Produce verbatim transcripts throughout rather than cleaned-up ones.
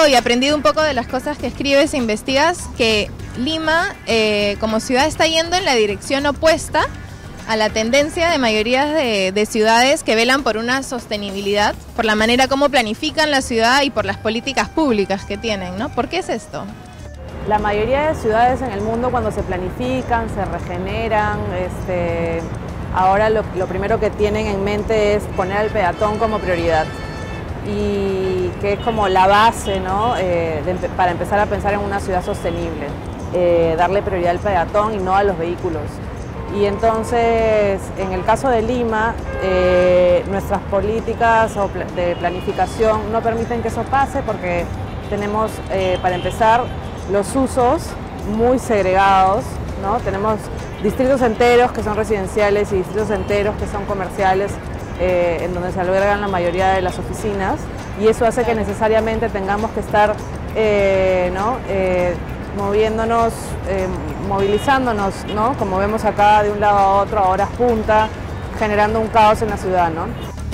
leído y aprendido un poco de las cosas que escribes e investigas, que Lima eh, como ciudad está yendo en la dirección opuesta a la tendencia de mayoría de, de ciudades que velan por una sostenibilidad, por la manera como planifican la ciudad y por las políticas públicas que tienen, ¿no? ¿Por qué es esto? La mayoría de ciudades en el mundo, cuando se planifican, se regeneran, este, ahora lo, lo primero que tienen en mente es poner al peatón como prioridad, y que es como la base, ¿no? eh, de, para empezar a pensar en una ciudad sostenible, eh, darle prioridad al peatón y no a los vehículos. Y entonces, en el caso de Lima, eh, nuestras políticas de planificación no permiten que eso pase, porque tenemos, eh, para empezar, los usos muy segregados, ¿no? Tenemos distritos enteros que son residenciales y distritos enteros que son comerciales, eh, en donde se albergan la mayoría de las oficinas, y eso hace que necesariamente tengamos que estar eh, ¿no? eh, moviéndonos, eh, movilizándonos, ¿no? Como vemos acá, de un lado a otro a horas punta, generando un caos en la ciudad, ¿no?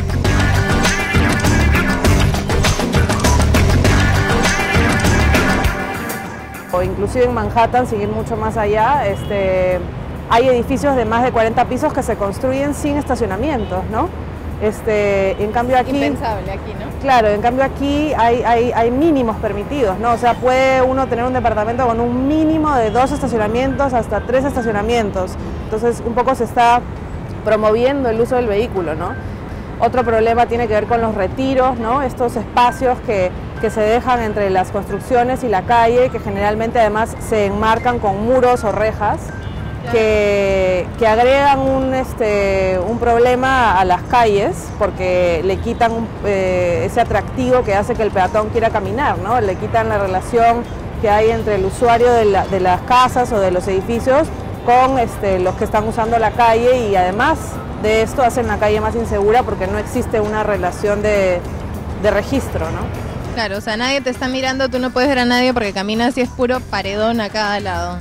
O inclusive en Manhattan, sin ir mucho más allá, este, hay edificios de más de cuarenta pisos que se construyen sin estacionamientos, ¿no? Este, en cambio aquí... Impensable aquí, ¿no? Claro, en cambio aquí hay, hay, hay mínimos permitidos, ¿no? O sea, puede uno tener un departamento con un mínimo de dos estacionamientos hasta tres estacionamientos. Entonces, un poco se está promoviendo el uso del vehículo, ¿no? Otro problema tiene que ver con los retiros, ¿no? Estos espacios que, que se dejan entre las construcciones y la calle, que generalmente además se enmarcan con muros o rejas, que, que agregan un, este, un problema a las calles, porque le quitan un, eh, ese atractivo que hace que el peatón quiera caminar, ¿no? Le quitan la relación que hay entre el usuario de, la, de las casas o de los edificios con este, los que están usando la calle, y además de esto hacen la calle más insegura porque no existe una relación de, de registro, ¿no? Claro, o sea, nadie te está mirando, tú no puedes ver a nadie porque caminas y es puro paredón a cada lado.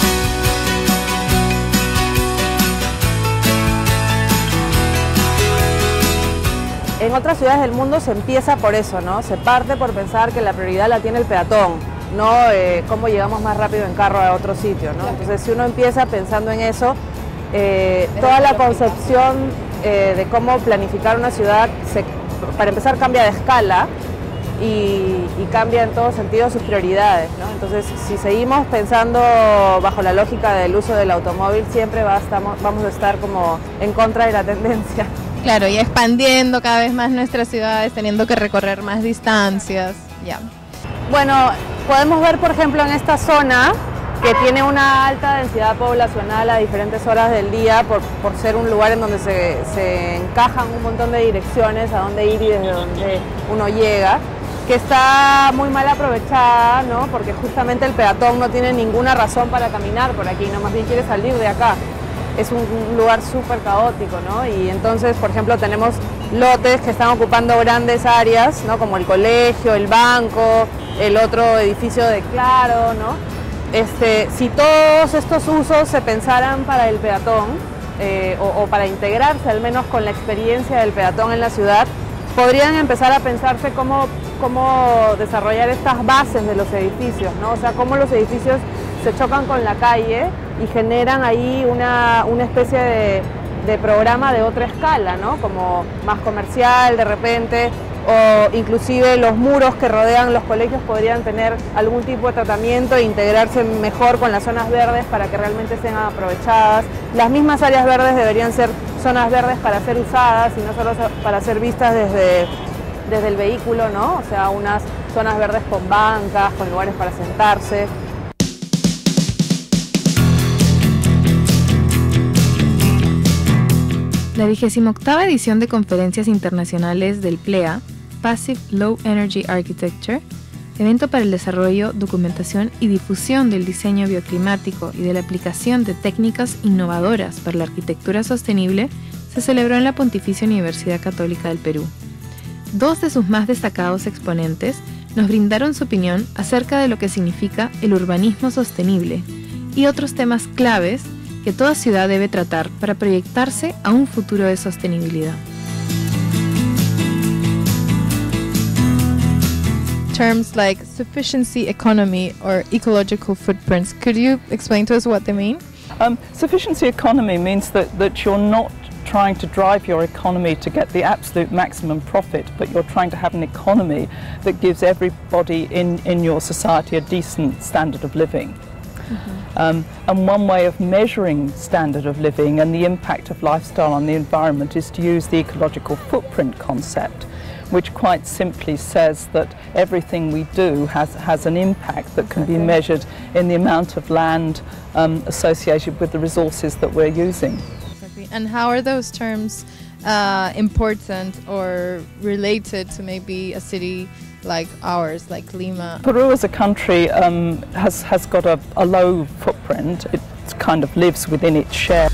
En otras ciudades del mundo se empieza por eso, ¿no? Se parte por pensar que la prioridad la tiene el peatón, no eh, cómo llegamos más rápido en carro a otro sitio, ¿no? Entonces, si uno empieza pensando en eso, eh, toda la concepción eh, de cómo planificar una ciudad, se, para empezar, cambia de escala y, y cambia en todos sentidos sus prioridades, ¿no? Entonces, si seguimos pensando bajo la lógica del uso del automóvil, siempre va, estamos, vamos a estar como en contra de la tendencia. Claro, y expandiendo cada vez más nuestras ciudades, teniendo que recorrer más distancias, ya. Bueno, podemos ver, por ejemplo, en esta zona, que tiene una alta densidad poblacional a diferentes horas del día, por, por ser un lugar en donde se, se encajan un montón de direcciones a dónde ir y desde dónde uno llega, que está muy mal aprovechada, ¿no? Porque justamente el peatón no tiene ninguna razón para caminar por aquí, no, más bien quiere salir de acá. Es un, un lugar súper caótico, ¿no? Y entonces, por ejemplo, tenemos lotes que están ocupando grandes áreas, ¿no? Como el colegio, el banco, el otro edificio de Claro, ¿no? Este, si todos estos usos se pensaran para el peatón, eh, o, o para integrarse al menos con la experiencia del peatón en la ciudad, podrían empezar a pensarse cómo, cómo desarrollar estas bases de los edificios, ¿no? O sea, cómo los edificios se chocan con la calle y generan ahí una, una especie de, de programa de otra escala, ¿no? Como más comercial de repente, o inclusive los muros que rodean los colegios podrían tener algún tipo de tratamiento e integrarse mejor con las zonas verdes para que realmente sean aprovechadas. Las mismas áreas verdes deberían ser zonas verdes para ser usadas y no solo para ser vistas desde, desde el vehículo, ¿no? O sea, unas zonas verdes con bancas, con lugares para sentarse. La vigésima-octava edición de conferencias internacionales del PLEA, Passive Low Energy Architecture, evento para el desarrollo, documentación y difusión del diseño bioclimático y de la aplicación de técnicas innovadoras para la arquitectura sostenible, se celebró en la Pontificia Universidad Católica del Perú. Dos de sus más destacados exponentes nos brindaron su opinión acerca de lo que significa el urbanismo sostenible y otros temas claves que toda ciudad debe tratar para proyectarse a un futuro de sostenibilidad. terms like sufficiency economy or ecological footprints. Could you explain to us what they mean? Um, sufficiency economy means that, that you're not trying to drive your economy to get the absolute maximum profit, but you're trying to have an economy that gives everybody in, in your society a decent standard of living. Mm-hmm. um, and one way of measuring standard of living and the impact of lifestyle on the environment is to use the ecological footprint concept, which quite simply says that everything we do has, has an impact that can be measured in the amount of land um, associated with the resources that we're using. Exactly. And how are those terms uh, important or related to maybe a city like ours, like Lima? Peru as a country um, has, has got a, a low footprint. It kind of lives within its share.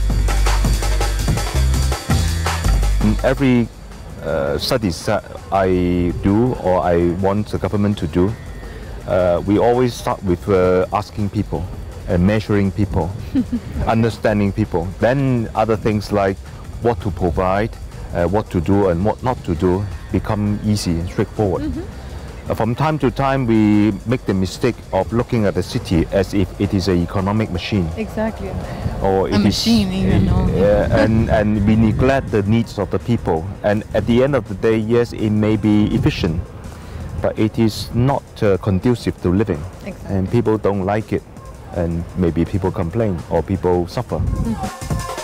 Every uh, studies that I do or I want the government to do, uh, we always start with uh, asking people and measuring people, understanding people. Then other things like what to provide, uh, what to do and what not to do become easy and straightforward. Mm-hmm. Uh, from time to time we make the mistake of looking at the city as if it is an economic machine. Exactly. Or a it machine is, even. Uh, uh, and, and we neglect the needs of the people. And at the end of the day, yes, it may be efficient, but it is not uh, conducive to living. Exactly. And people don't like it. And maybe people complain or people suffer. Mm-hmm.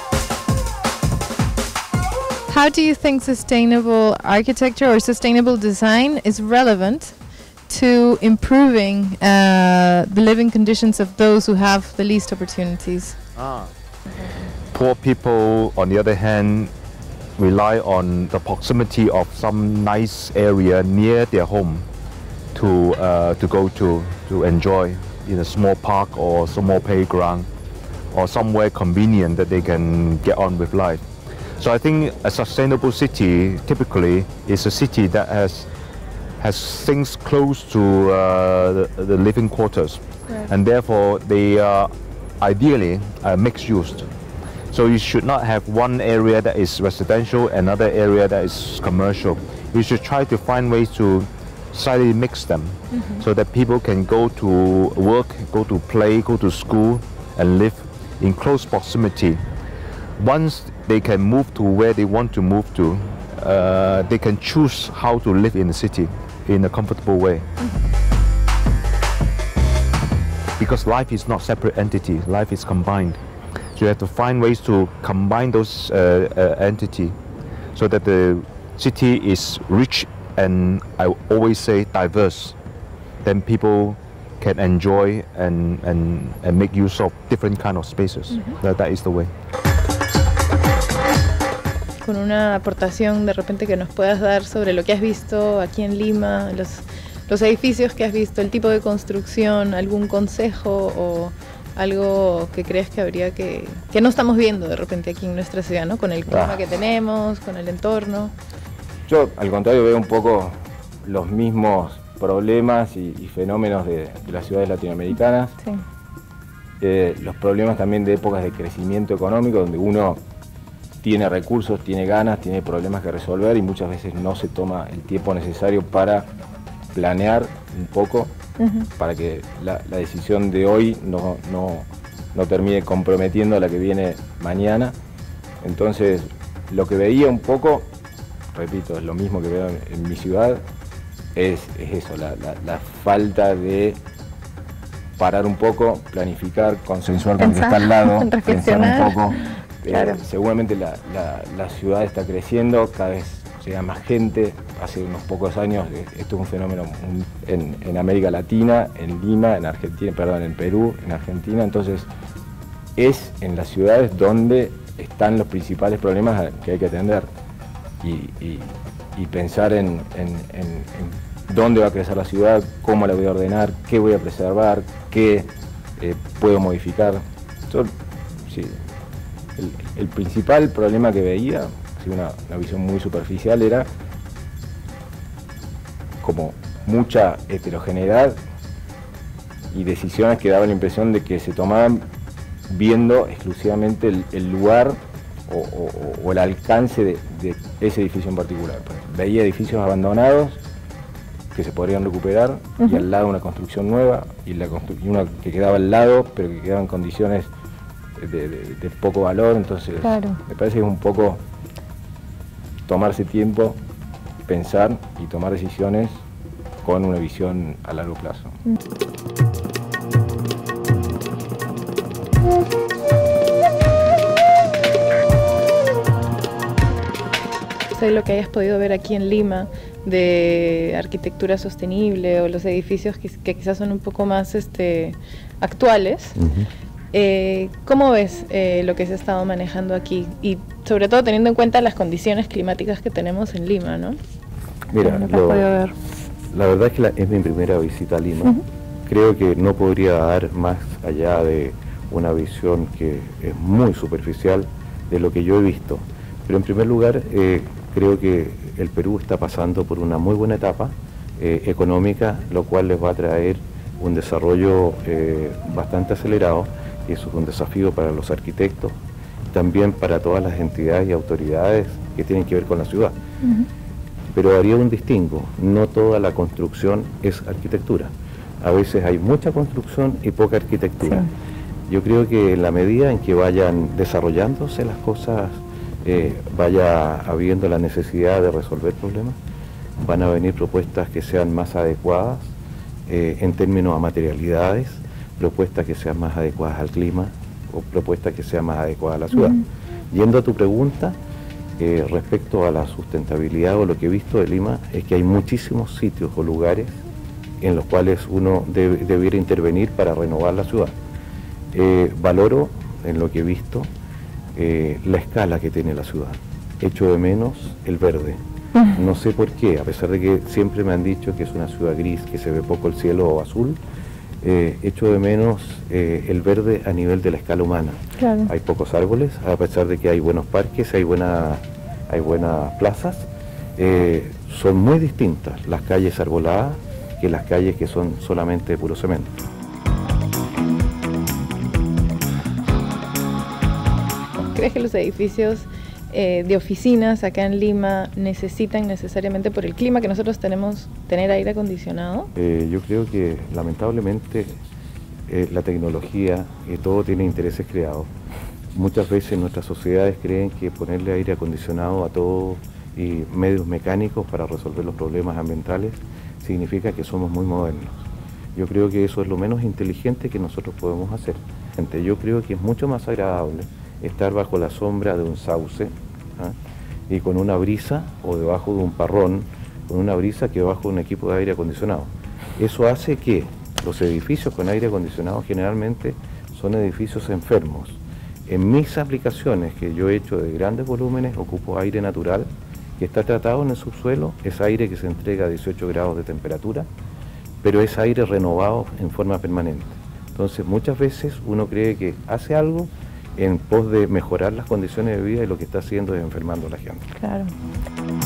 How do you think sustainable architecture or sustainable design is relevant to improving uh, the living conditions of those who have the least opportunities? Ah. Poor people, on the other hand, rely on the proximity of some nice area near their home to, uh, to go to, to enjoy in a small park or small playground or somewhere convenient that they can get on with life. So I think a sustainable city typically is a city that has has things close to uh, the, the living quarters, right. And therefore they are ideally uh, mixed used. So you should not have one area that is residential, another area that is commercial. You should try to find ways to slightly mix them, mm-hmm. so that people can go to work, go to play, go to school and live in close proximity. Once they can move to where they want to move to, uh, they can choose how to live in the city in a comfortable way. Mm-hmm. Because life is not separate entity, life is combined. So you have to find ways to combine those uh, uh, entities so that the city is rich and, I always say, diverse. Then people can enjoy and, and, and make use of different kind of spaces. Mm-hmm. that, that is the way. Con una aportación de repente que nos puedas dar sobre lo que has visto aquí en Lima, los, los edificios que has visto, el tipo de construcción, algún consejo o algo que crees que habría que, que no estamos viendo de repente aquí en nuestra ciudad, ¿no? Con el clima ah. que tenemos, con el entorno. Yo, al contrario, veo un poco los mismos problemas y, y fenómenos de, de las ciudades latinoamericanas. Sí. Eh, los problemas también de épocas de crecimiento económico, donde uno tiene recursos, tiene ganas, tiene problemas que resolver y muchas veces no se toma el tiempo necesario para planear un poco, uh-huh. para que la, la decisión de hoy no, no, no termine comprometiendo a la que viene mañana. Entonces, lo que veía un poco, repito, es lo mismo que veo en, en mi ciudad, es, es eso, la, la, la falta de parar un poco, planificar, consensuar con el que está al lado, pensar un poco. Claro. Eh, seguramente la, la, la ciudad está creciendo, cada vez llega más gente. Hace unos pocos años esto es un fenómeno en, en América Latina, en Lima, en Argentina, perdón, en Perú, en Argentina. Entonces es en las ciudades donde están los principales problemas que hay que atender y, y, y pensar en, en, en, en dónde va a crecer la ciudad, cómo la voy a ordenar, qué voy a preservar, qué eh, puedo modificar. Yo, sí, El, el principal problema que veía, así una, una visión muy superficial, era como mucha heterogeneidad y decisiones que daban la impresión de que se tomaban viendo exclusivamente el, el lugar o, o, o el alcance de, de ese edificio en particular. Veía edificios abandonados que se podrían recuperar, Uh-huh. y al lado una construcción nueva, y, la constru y una que quedaba al lado, pero que quedaba en condiciones de, de, de poco valor. Entonces Claro. me parece que es un poco tomarse tiempo, pensar y tomar decisiones con una visión a largo plazo. Sé lo que hayas podido ver aquí en Lima de arquitectura sostenible o los edificios que, que quizás son un poco más este, actuales. Uh-huh. Eh, ¿Cómo ves eh, lo que se ha estado manejando aquí? Y sobre todo teniendo en cuenta las condiciones climáticas que tenemos en Lima, ¿no? Mira, Lo que has lo- podido ver. la verdad es que la- es mi primera visita a Lima. Uh-huh. Creo que no podría dar más allá de una visión que es muy superficial de lo que yo he visto. Pero en primer lugar, eh, creo que el Perú está pasando por una muy buena etapa eh, económica, lo cual les va a traer un desarrollo eh, bastante acelerado, y eso es un desafío para los arquitectos, también para todas las entidades y autoridades que tienen que ver con la ciudad. Uh-huh. Pero haría un distingo, no toda la construcción es arquitectura. A veces hay mucha construcción y poca arquitectura. Sí. Yo creo que en la medida en que vayan desarrollándose las cosas, eh, vaya habiendo la necesidad de resolver problemas, van a venir propuestas que sean más adecuadas eh, en términos a materialidades, propuestas que sean más adecuadas al clima o propuestas que sean más adecuadas a la ciudad. Uh-huh. Yendo a tu pregunta, eh, respecto a la sustentabilidad, o lo que he visto de Lima, es que hay muchísimos sitios o lugares en los cuales uno debe, debiera intervenir para renovar la ciudad. Eh, valoro, en lo que he visto, eh, la escala que tiene la ciudad. Echo de menos el verde. No sé por qué, a pesar de que siempre me han dicho que es una ciudad gris, que se ve poco el cielo azul, eh, echo de menos eh, el verde a nivel de la escala humana. Claro. Hay pocos árboles, a pesar de que hay buenos parques, hay, buena, hay buenas plazas. Eh, son muy distintas las calles arboladas que las calles que son solamente de puro cemento. ¿Crees que los edificios eh, de oficinas acá en Lima necesitan necesariamente, por el clima que nosotros tenemos, tener aire acondicionado? Eh, yo creo que lamentablemente eh, la tecnología y todo tiene intereses creados. Muchas veces nuestras sociedades creen que ponerle aire acondicionado a todo y medios mecánicos para resolver los problemas ambientales significa que somos muy modernos. Yo creo que eso es lo menos inteligente que nosotros podemos hacer. Yo creo que es mucho más agradable estar bajo la sombra de un sauce, ¿ah? y con una brisa, o debajo de un parrón, con una brisa, que bajo un equipo de aire acondicionado. Eso hace que los edificios con aire acondicionado generalmente son edificios enfermos. En mis aplicaciones que yo he hecho de grandes volúmenes, ocupo aire natural, que está tratado en el subsuelo, es aire que se entrega a dieciocho grados de temperatura, pero es aire renovado en forma permanente. Entonces muchas veces uno cree que hace algo en pos de mejorar las condiciones de vida, y lo que está haciendo es enfermando a la gente. Claro.